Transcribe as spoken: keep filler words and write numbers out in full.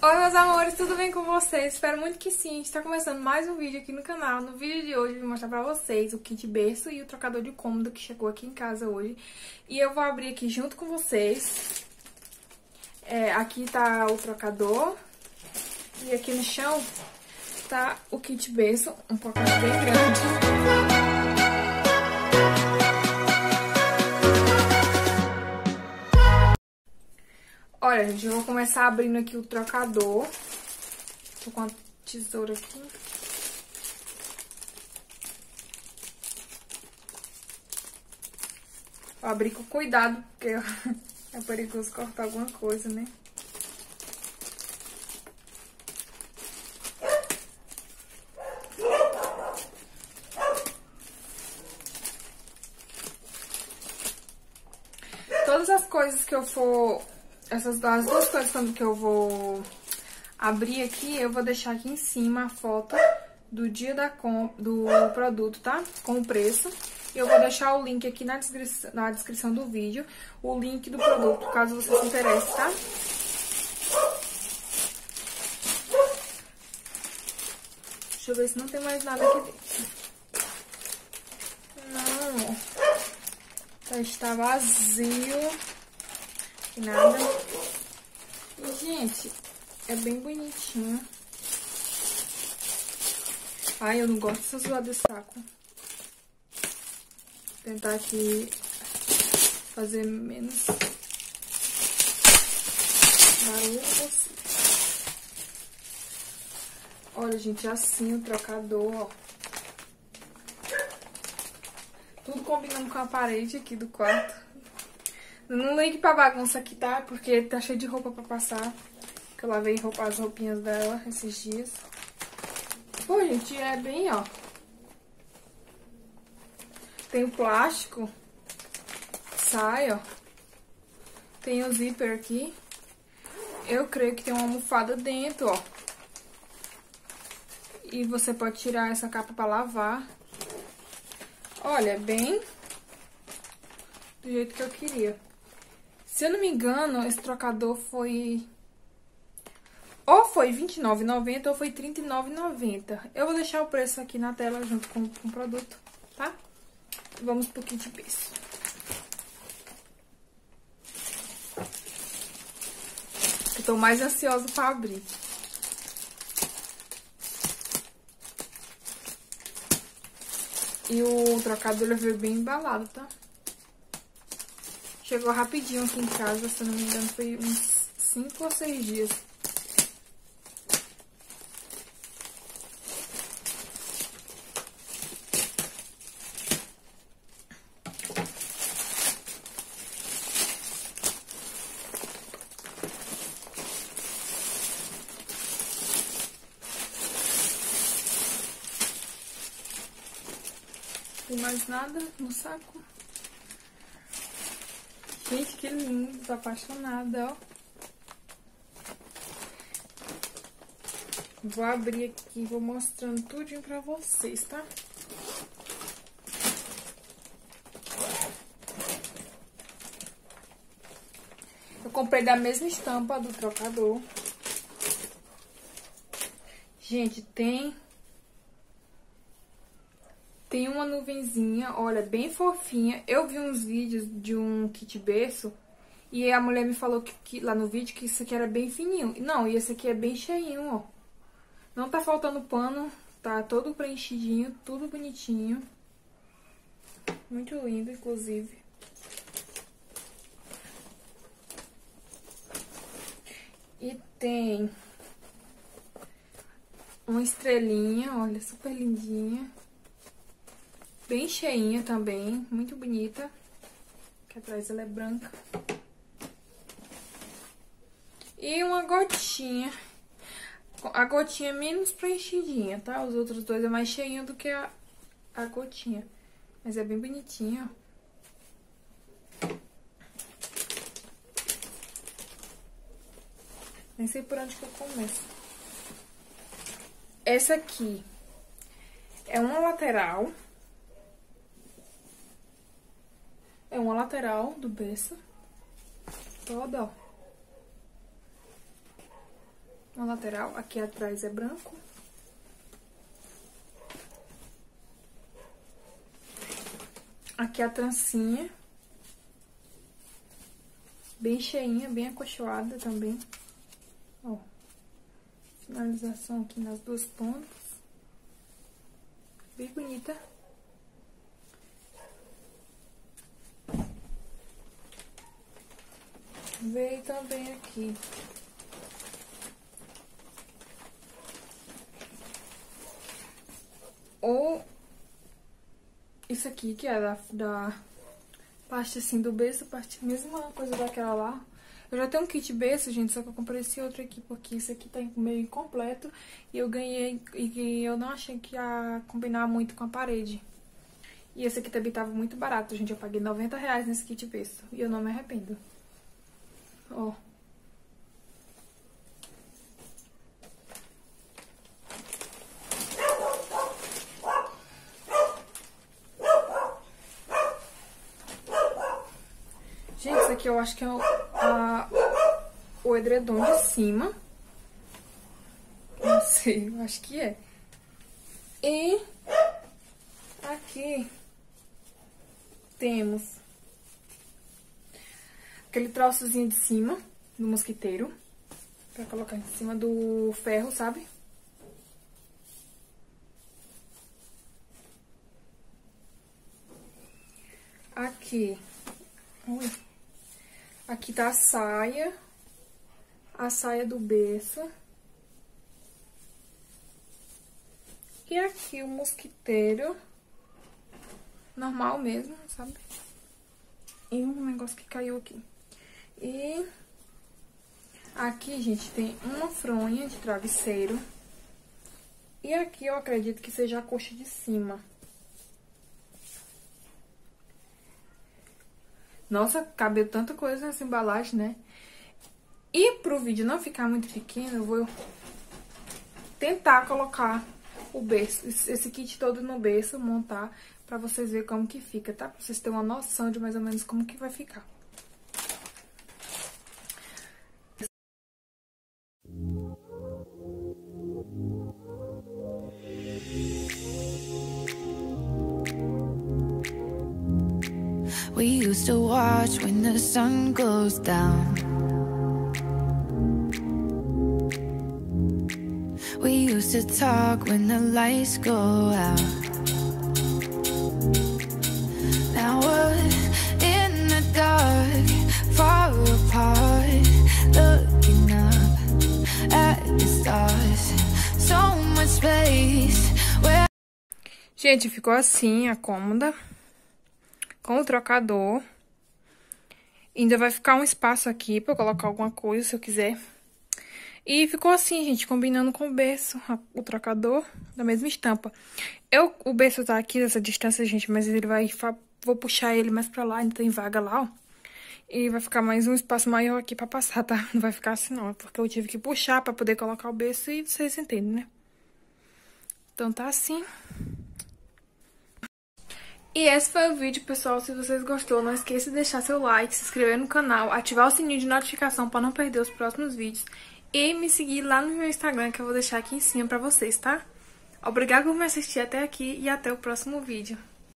Oi meus amores, tudo bem com vocês? Espero muito que sim. Está começando mais um vídeo aqui no canal. No vídeo de hoje eu vou mostrar pra vocês o kit berço e o trocador de cômodo que chegou aqui em casa hoje. E eu vou abrir aqui junto com vocês. É, aqui tá o trocador e aqui no chão tá o kit berço, um pacote bem grande. Olha, gente, eu vou começar abrindo aqui o trocador. Tô com a tesoura aqui. Vou abrir com cuidado, porque é perigoso cortar alguma coisa, né? Todas as coisas que eu for... Essas as duas coisas que eu vou abrir aqui, eu vou deixar aqui em cima a foto do dia da com, do produto, tá? Com o preço. E eu vou deixar o link aqui na descrição, na descrição do vídeo, o link do produto, caso você se interesse, tá? Deixa eu ver se não tem mais nada aqui dentro. Não, ó. Está vazio. Nada. E, gente, é bem bonitinho. Ai, eu não gosto dessa zoada desse saco. Vou tentar aqui fazer menos barulho possível. Olha, gente, assim o trocador, ó. Tudo combinando com a parede aqui do quarto. Não ligue pra bagunça aqui, tá? Porque tá cheio de roupa pra passar. Que eu lavei roupa, as roupinhas dela esses dias. Pô, gente, é bem, ó. Tem o plástico. Sai, ó. Tem o zíper aqui. Eu creio que tem uma almofada dentro, ó. E você pode tirar essa capa pra lavar. Olha, é bem do jeito que eu queria. Se eu não me engano, esse trocador foi... Ou foi vinte e nove reais e noventa centavos ou foi trinta e nove reais e noventa centavos. Eu vou deixar o preço aqui na tela junto com, com o produto, tá? Vamos pro kit berço. Eu tô mais ansiosa pra abrir. E o trocador ele veio bem embalado, tá? Chegou rapidinho aqui em casa, se eu não me engano, foi uns cinco ou seis dias. Não tem mais nada no saco. Gente, que lindo, tô apaixonada, ó. Vou abrir aqui e vou mostrando tudinho pra vocês, tá? Eu comprei da mesma estampa do trocador. Gente, tem... Tem uma nuvenzinha, olha, bem fofinha. Eu vi uns vídeos de um kit berço e a mulher me falou que, que lá no vídeo que isso aqui era bem fininho. Não, e esse aqui é bem cheinho, ó. Não tá faltando pano, tá todo preenchidinho, tudo bonitinho. Muito lindo, inclusive. E tem uma estrelinha, olha, super lindinha. Bem cheinha também, muito bonita. Aqui atrás ela é branca. E uma gotinha. A gotinha é menos preenchidinha, tá? Os outros dois é mais cheinho do que a, a gotinha. Mas é bem bonitinha, ó. Nem sei por onde que eu começo. Essa aqui é uma lateral. É uma lateral do berço. Toda, ó. uma lateral. Aqui atrás é branco. Aqui a trancinha. Bem cheinha, bem acolchoada também. Ó. Finalização aqui nas duas pontas. Bem bonita. Veio também aqui. Ou isso aqui, que é da, da parte assim do berço, parte mesma coisa daquela lá. Eu já tenho um kit berço, gente, só que eu comprei esse outro aqui, porque esse aqui tá meio incompleto. E eu ganhei, e eu não achei que ia combinar muito com a parede. E esse aqui também tava muito barato, gente. Eu paguei noventa reais nesse kit berço. E eu não me arrependo. Ó. Gente, isso aqui eu acho que é o, a, o edredom de cima. Não sei, eu acho que é. E aqui temos aquele troçozinho de cima do mosquiteiro. Pra colocar em cima do ferro, sabe? Aqui. Ui. Aqui tá a saia. A saia do berço. E aqui o mosquiteiro. Normal mesmo, sabe? E um negócio que caiu aqui. E aqui, gente, tem uma fronha de travesseiro. E aqui eu acredito que seja a coxa de cima. Nossa, cabeu tanta coisa nessa embalagem, né? E pro vídeo não ficar muito pequeno, eu vou tentar colocar o berço, esse kit todo no berço, montar pra vocês verem como que fica, tá? Pra vocês terem uma noção de mais ou menos como que vai ficar. We used to watch when the sun goes down. We used to talk when the lights go out. Now we're in the dark, far apart, looking up at the stars. So much space where... Gente, ficou assim a cômoda. Com o trocador. Ainda vai ficar um espaço aqui pra eu colocar alguma coisa, se eu quiser. E ficou assim, gente, combinando com o berço, o trocador, da mesma estampa. Eu, o berço tá aqui nessa distância, gente, mas ele vai... Vou puxar ele mais pra lá, ainda tem vaga lá, ó. E vai ficar mais um espaço maior aqui pra passar, tá? Não vai ficar assim, não. É porque eu tive que puxar pra poder colocar o berço e vocês entendem, né? Então tá assim... E esse foi o vídeo, pessoal. Se vocês gostou, não esqueça de deixar seu like, se inscrever no canal, ativar o sininho de notificação para não perder os próximos vídeos. E me seguir lá no meu Instagram, que eu vou deixar aqui em cima pra vocês, tá? Obrigada por me assistir até aqui e até o próximo vídeo.